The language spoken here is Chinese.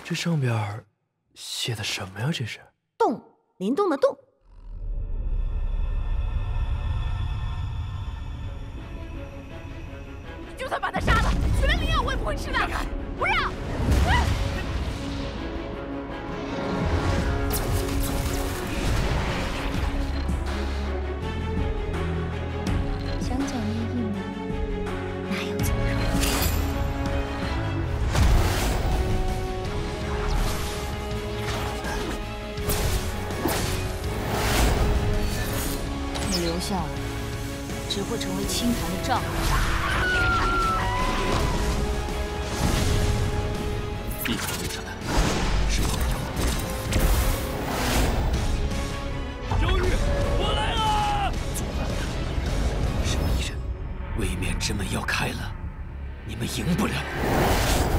这上边写的什么呀？这是动，灵动的动。 就算把他杀了，死了灵药我也不会吃的。不让！ 想剿灭异魔，哪有这么容易？ 你留下来，只会成为清谈的障碍。 一条留下来，是朋友。 小玉，我来了！ 阻拦他，是敌人，位面之门要开了，你们赢不了。